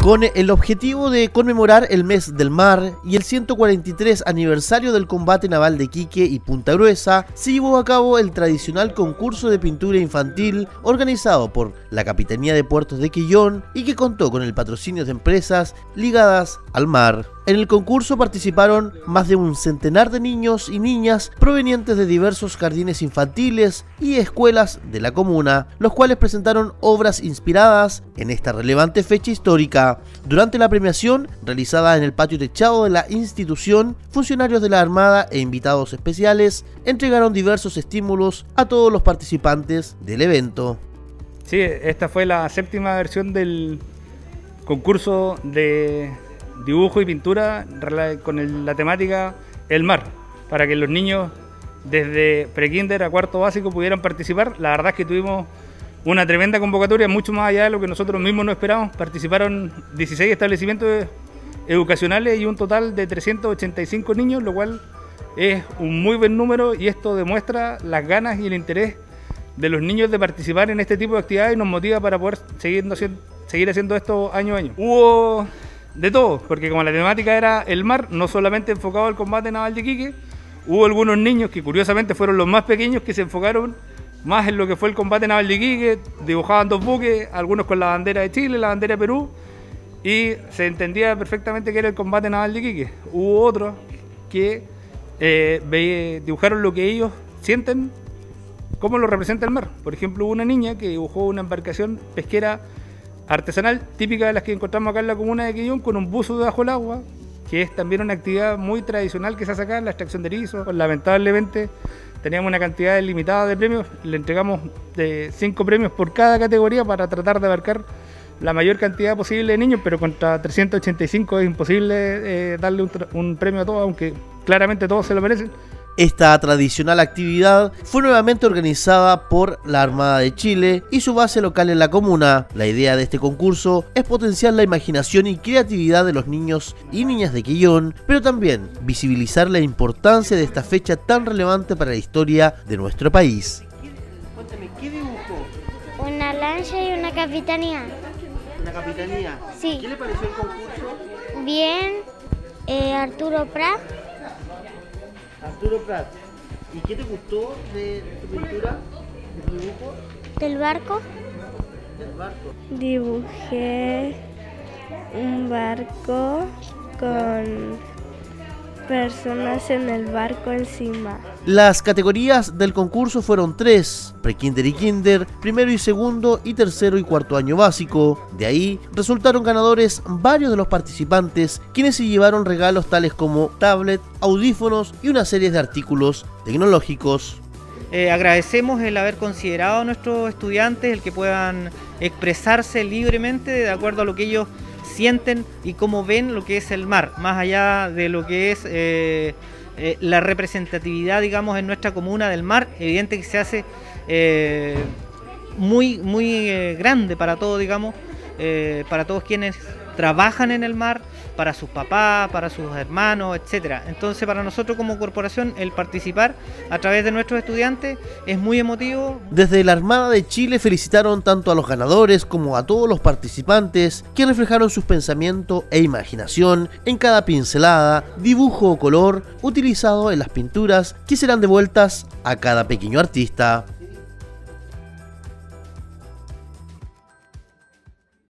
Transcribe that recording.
Con el objetivo de conmemorar el mes del mar y el 143 aniversario del combate naval de Iquique y Punta Gruesa, se llevó a cabo el tradicional concurso de pintura infantil organizado por la Capitanía de Puertos de Quillón y que contó con el patrocinio de empresas ligadas al mar. En el concurso participaron más de un centenar de niños y niñas provenientes de diversos jardines infantiles y escuelas de la comuna, los cuales presentaron obras inspiradas en esta relevante fecha histórica. Durante la premiación, realizada en el patio techado de la institución, funcionarios de la Armada e invitados especiales entregaron diversos estímulos a todos los participantes del evento. Sí, esta fue la séptima versión del concurso de dibujo y pintura con la temática El mar, para que los niños desde prekinder a cuarto básico pudieran participar. La verdad es que tuvimos una tremenda convocatoria, mucho más allá de lo que nosotros mismos no esperábamos. Participaron 16 establecimientos educacionales y un total de 385 niños, lo cual es un muy buen número, y esto demuestra las ganas y el interés de los niños de participar en este tipo de actividades y nos motiva para poder seguir haciendo esto año a año. Hubo de todo, porque como la temática era el mar, no solamente enfocado al combate naval de Iquique, hubo algunos niños que curiosamente fueron los más pequeños que se enfocaron más en lo que fue el combate naval de Iquique, dibujaban dos buques, algunos con la bandera de Chile, la bandera de Perú, y se entendía perfectamente que era el combate naval de Iquique. Hubo otros que dibujaron lo que ellos sienten, cómo lo representa el mar. Por ejemplo, hubo una niña que dibujó una embarcación pesquera artesanal, típica de las que encontramos acá en la comuna de Quillón, con un buzo debajo del agua, que es también una actividad muy tradicional que se hace acá, la extracción de erizos. Lamentablemente teníamos una cantidad limitada de premios, le entregamos 5 premios por cada categoría para tratar de abarcar la mayor cantidad posible de niños, pero contra 385 es imposible darle un premio a todos, aunque claramente todos se lo merecen. Esta tradicional actividad fue nuevamente organizada por la Armada de Chile y su base local en la comuna. La idea de este concurso es potenciar la imaginación y creatividad de los niños y niñas de Quillón, pero también visibilizar la importancia de esta fecha tan relevante para la historia de nuestro país. Cuéntame, ¿qué dibujó? Una lancha y una capitanía. ¿Una capitanía? Sí. ¿Qué le pareció el concurso? Bien, Arturo Prat. Arturo Prat. ¿Y qué te gustó de tu pintura, de tu dibujo? Del barco. Del barco. Dibujé un barco con personas en el barco encima. Las categorías del concurso fueron 3, prekinder y kinder, primero y segundo y tercero y cuarto año básico. De ahí resultaron ganadores varios de los participantes, quienes se llevaron regalos tales como tablet, audífonos y una serie de artículos tecnológicos. Agradecemos el haber considerado a nuestros estudiantes, el que puedan expresarse libremente de acuerdo a lo que ellos sienten y cómo ven lo que es el mar, más allá de lo que es la representatividad, digamos, en nuestra comuna del mar. Evidente que se hace muy grande para todos, digamos, para todos quienes trabajan en el mar, para sus papás, para sus hermanos, etcétera. Entonces, para nosotros como corporación, el participar a través de nuestros estudiantes es muy emotivo. Desde la Armada de Chile felicitaron tanto a los ganadores como a todos los participantes, que reflejaron sus pensamientos e imaginación en cada pincelada, dibujo o color utilizado en las pinturas que serán devueltas a cada pequeño artista.